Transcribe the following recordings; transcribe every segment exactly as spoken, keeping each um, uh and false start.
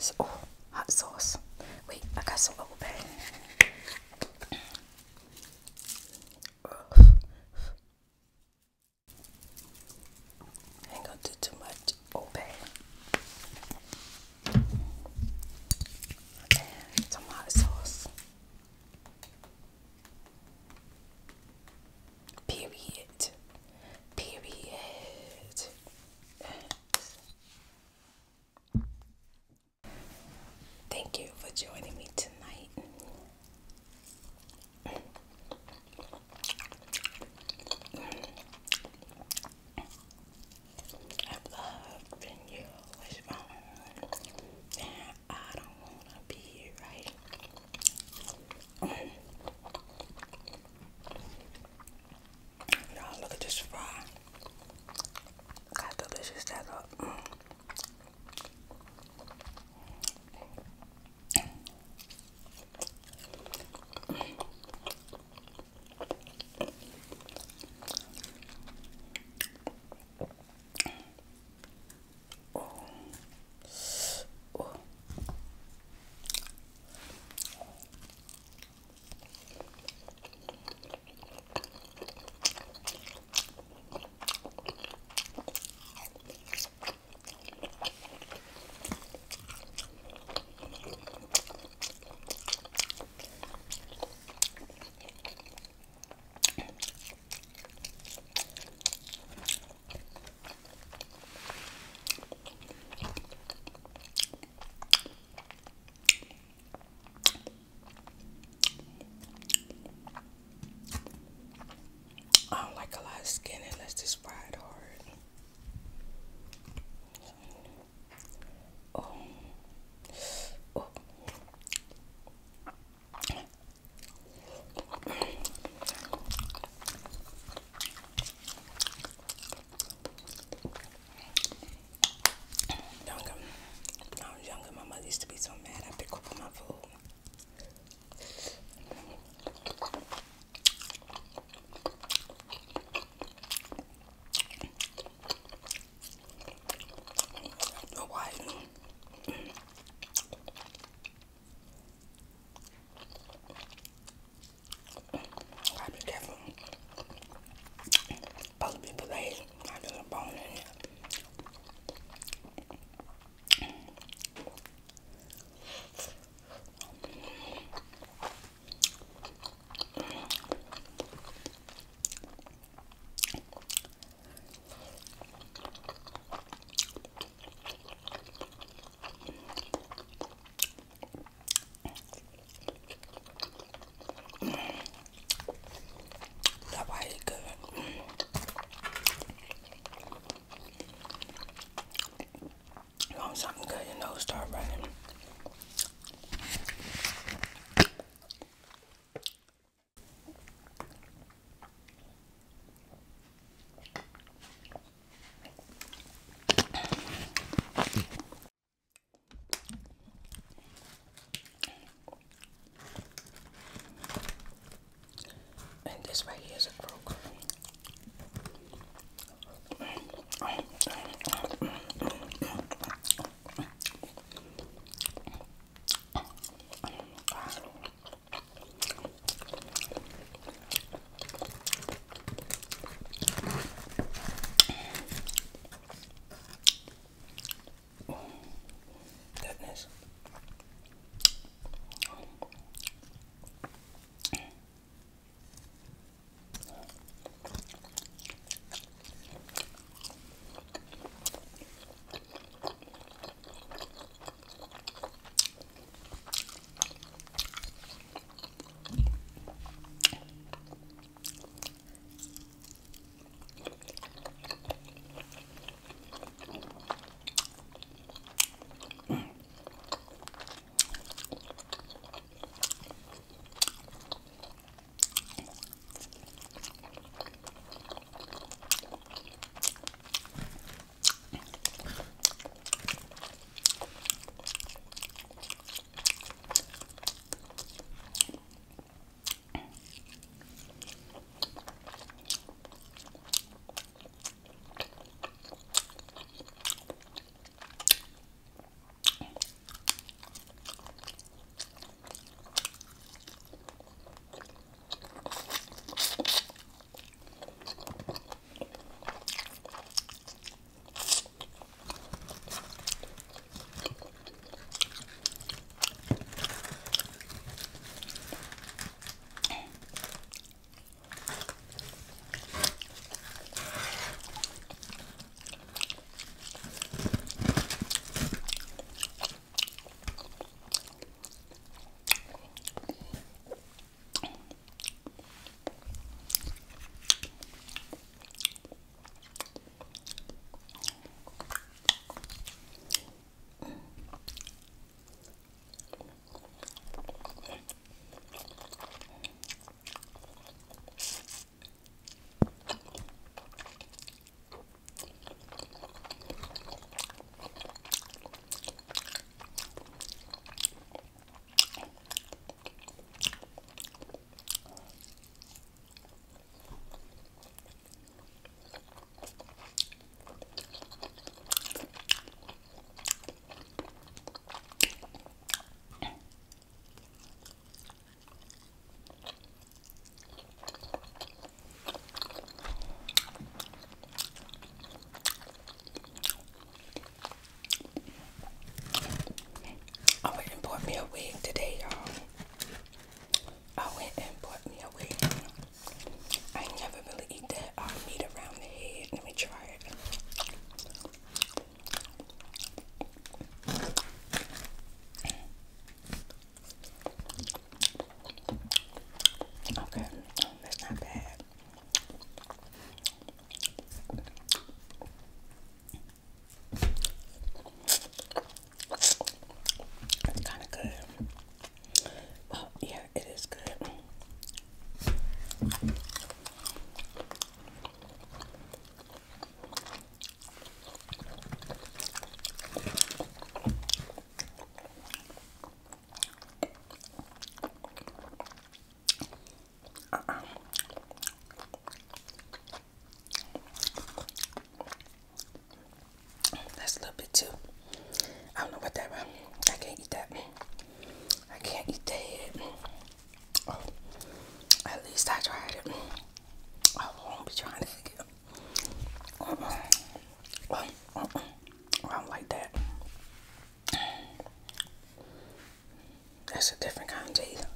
Oh, hot sauce. Wait, I got some Old Bay. Ain't gonna do too much Old Bay. And some hot sauce. Period. Period. Thank you for joining me tonight. I love when you wishbone, and I don't wanna be right. Y'all look at this fry. Got delicious that up. I don't like a lot of skin unless it's fried hard. Oh. Oh. Younger, when I was younger, my mother used to be so mad I pick up my food. me a wig today, y'all. I went and bought me a wig. I never really eat that uh, meat around the head. Let me try it. Okay, that's not bad. It's kind of good. Well, yeah, it is good. Uh-uh. That's a little bit too. I don't know what that was. I can't eat that. I can't eat that. Oh, at least I tried it. I won't be trying it again. Uh-uh. Uh-uh. I don't like that. That's a different kind of taste.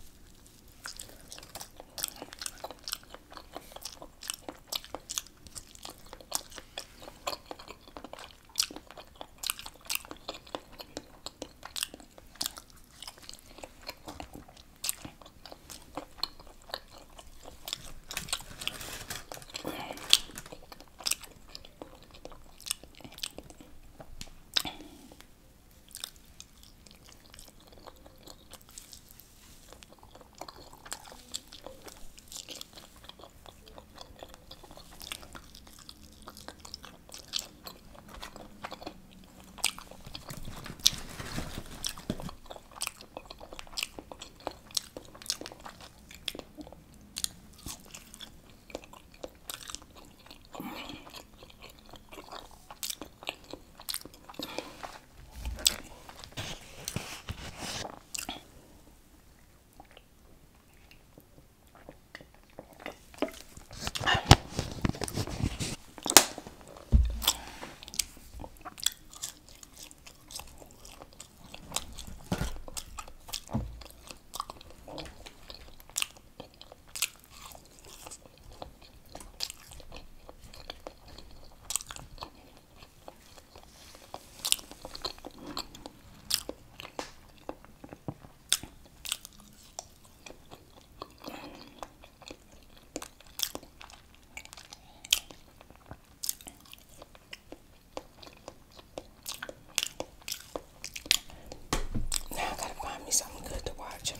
Now I gotta find me something good to watch.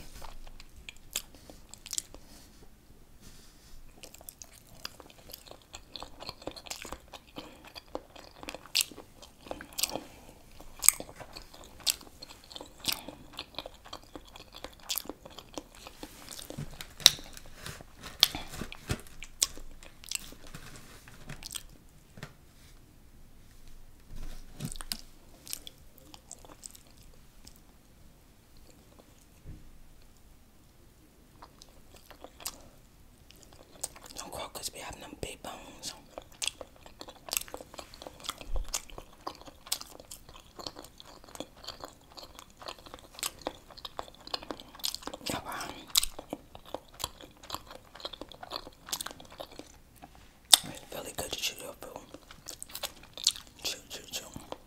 Don't crocus be having them big bones. Oh, wow. It's really good to chew your food. Chew, chew, chew.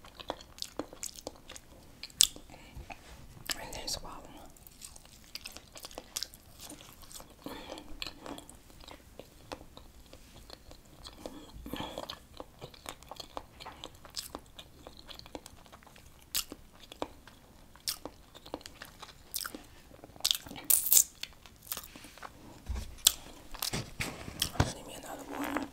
And then swallow. Leave me another one.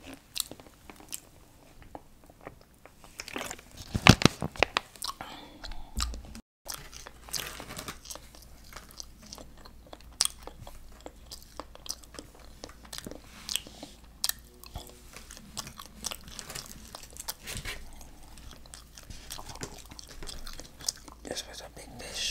This was a big dish.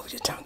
your tongue.